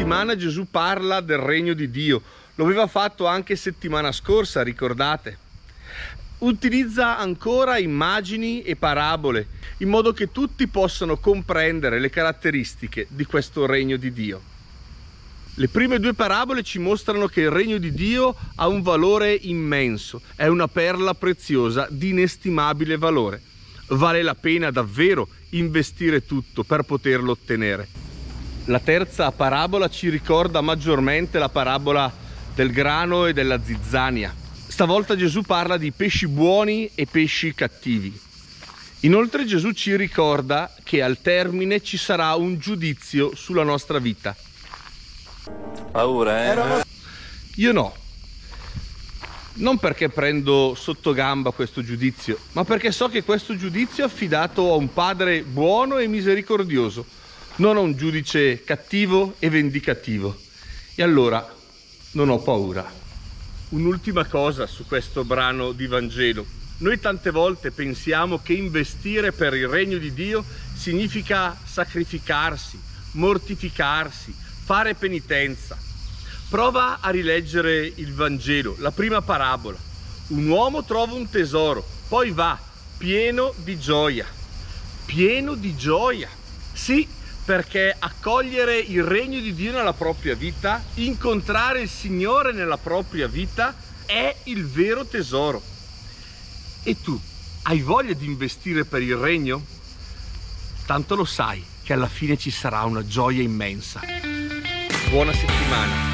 settimana Gesù parla del regno di Dio. Lo aveva fatto anche settimana scorsa, ricordate? Utilizza ancora immagini e parabole in modo che tutti possano comprendere le caratteristiche di questo regno di Dio. Le prime due parabole ci mostrano che il regno di Dio ha un valore immenso, è una perla preziosa di inestimabile valore. Vale la pena davvero investire tutto per poterlo ottenere. La terza parabola ci ricorda maggiormente la parabola del grano e della zizzania. Stavolta Gesù parla di pesci buoni e pesci cattivi. Inoltre Gesù ci ricorda che al termine ci sarà un giudizio sulla nostra vita. Paura, eh? Io no. Non perché prendo sotto gamba questo giudizio, ma perché so che questo giudizio è affidato a un Padre buono e misericordioso, non a un giudice cattivo e vendicativo. E allora non ho paura. Un'ultima cosa su questo brano di Vangelo. Noi tante volte pensiamo che investire per il regno di Dio significa sacrificarsi, mortificarsi, fare penitenza. Prova a rileggere il Vangelo, la prima parabola. Un uomo trova un tesoro, poi va pieno di gioia. Pieno di gioia. Sì, perché accogliere il regno di Dio nella propria vita, incontrare il Signore nella propria vita, è il vero tesoro. E tu, hai voglia di investire per il regno? Tanto lo sai che alla fine ci sarà una gioia immensa. Buona settimana!